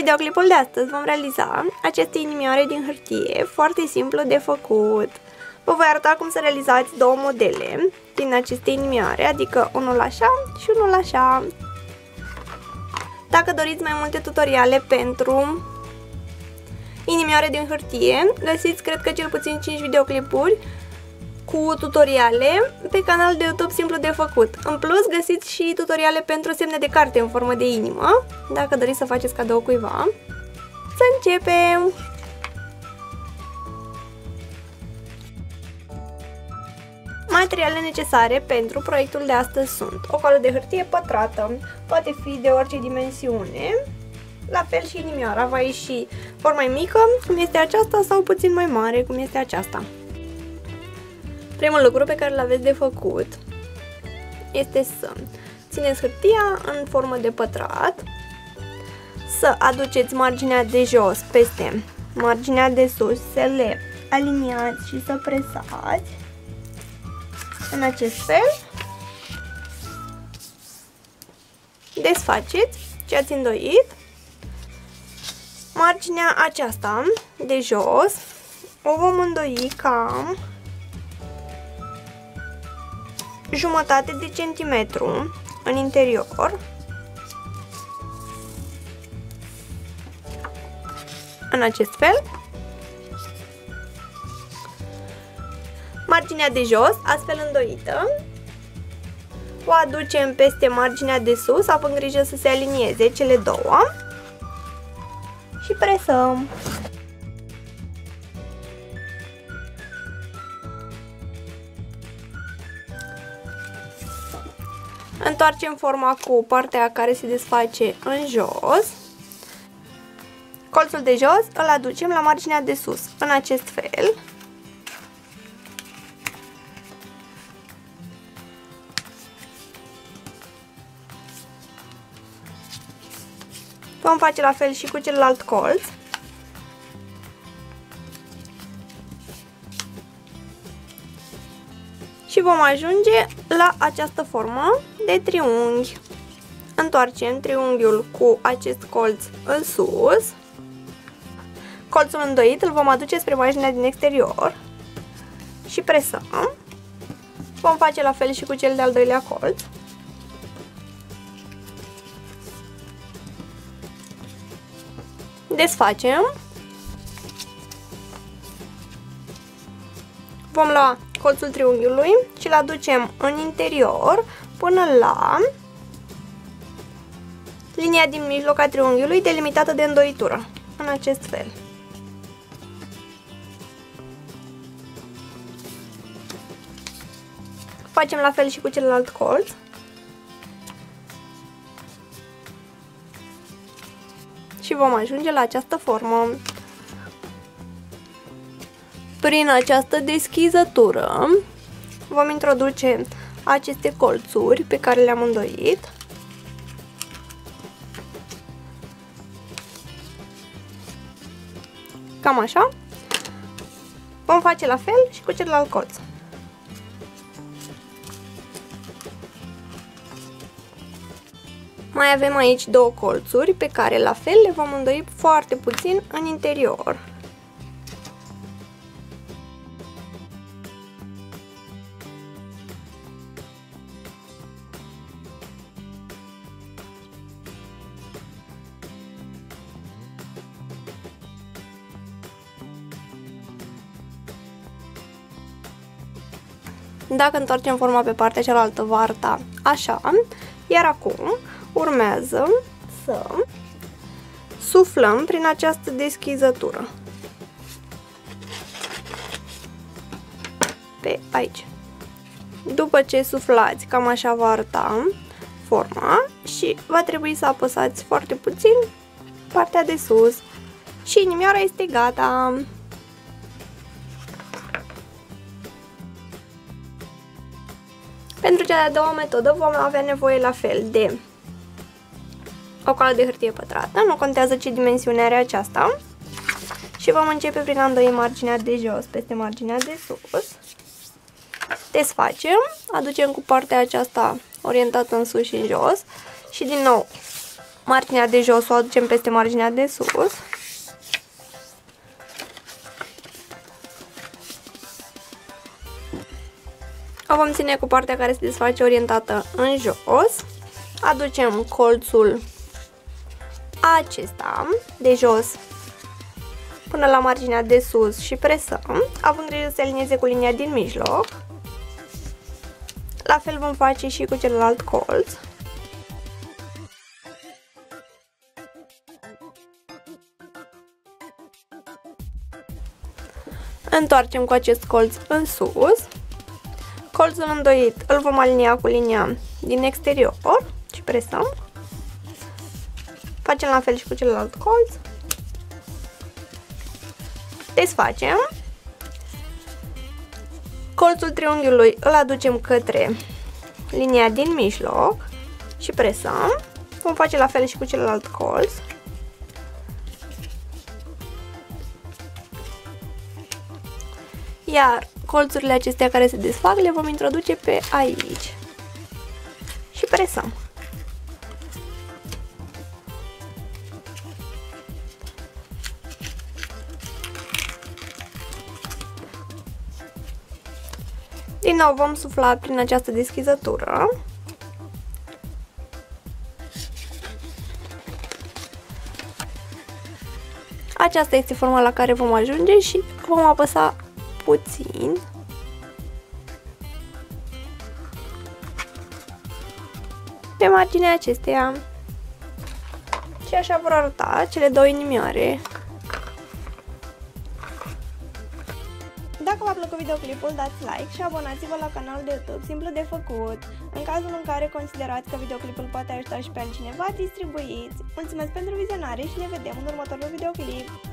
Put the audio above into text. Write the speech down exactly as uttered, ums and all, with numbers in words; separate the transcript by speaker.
Speaker 1: videoclipul de astăzi vom realiza aceste inimioare din hârtie, foarte simplu de făcut. Vă voi arăta cum să realizați două modele din aceste inimioare, adică unul așa și unul așa. Dacă doriți mai multe tutoriale pentru inimioare din hârtie, găsiți cred că cel puțin cinci videoclipuri cu tutoriale pe canalul de YouTube Simplu de Făcut. În plus, găsiți și tutoriale pentru semne de carte în formă de inimă, dacă doriți să faceți cadou cuiva. Să începem! Materialele necesare pentru proiectul de astăzi sunt o coală de hârtie pătrată, poate fi de orice dimensiune, la fel și inimioara va ieși ori mai mică, cum este aceasta, sau puțin mai mare, cum este aceasta. Primul lucru pe care îl aveți de făcut este să țineți hârtia în formă de pătrat, să aduceți marginea de jos peste marginea de sus, să le aliniați și să presați în acest fel. Desfaceți ce ați îndoit. Marginea aceasta de jos o vom îndoi cam jumătate de centimetru în interior, în acest fel. Marginea de jos, astfel îndoită, o aducem peste marginea de sus, având grijă să se alinieze cele două, și presăm. Întoarcem forma cu partea care se desface în jos. Colțul de jos îl aducem la marginea de sus, în acest fel. Vom face la fel și cu celălalt colț. Și vom ajunge la această formă de triunghi. Întoarcem triunghiul cu acest colț în sus. Colțul îndoit îl vom aduce spre marginea din exterior și presăm. Vom face la fel și cu cel de-al doilea colț. Desfacem. Vom lua colțul triunghiului și îl aducem în interior până la linia din mijloc a triunghiului delimitată de îndoitură, în acest fel. Facem la fel și cu celălalt colț. Și vom ajunge la această formă. Prin această deschizătură vom introduce aceste colțuri pe care le-am îndoit. Cam așa. Vom face la fel și cu celălalt colț. Mai avem aici două colțuri pe care la fel le vom îndoi foarte puțin în interior. Dacă întoarcem forma pe partea cealaltă, va arăta așa. Iar acum urmează să suflăm prin această deschizătură pe aici. După ce suflați, cam așa va arăta forma și va trebui să apăsați foarte puțin partea de sus și inimioara este gata. Pentru cea de-a doua metodă vom avea nevoie la fel de o coală de hârtie pătrată, nu contează ce dimensiune are aceasta, și vom începe prin a îndoi marginea de jos peste marginea de sus. Desfacem, aducem cu partea aceasta orientată în sus și în jos și din nou marginea de jos o aducem peste marginea de sus. O vom ține cu partea care se desface orientată în jos. Aducem colțul acesta de jos până la marginea de sus și presăm, având grijă să se alinieze cu linia din mijloc. La fel vom face și cu celălalt colț. Întoarcem cu acest colț în sus. Colțul îndoit îl vom alinia cu linia din exterior și presăm. Facem la fel și cu celălalt colț. Desfacem. Colțul triunghiului îl aducem către linia din mijloc și presăm. Vom face la fel și cu celălalt colț. Iar colțurile acestea care se desfac le vom introduce pe aici și presăm. Din nou vom sufla prin această deschizătură. Aceasta este forma la care vom ajunge și vom apăsa puțin. Pe marginea acesteia. Și așa vor arăta cele două inimioare. Dacă v-a plăcut videoclipul, dați like și abonați-vă la canalul de YouTube, simplu de făcut. În cazul în care considerați că videoclipul poate ajuta și pe altcineva, distribuiți. Mulțumesc pentru vizionare și ne vedem în următorul videoclip.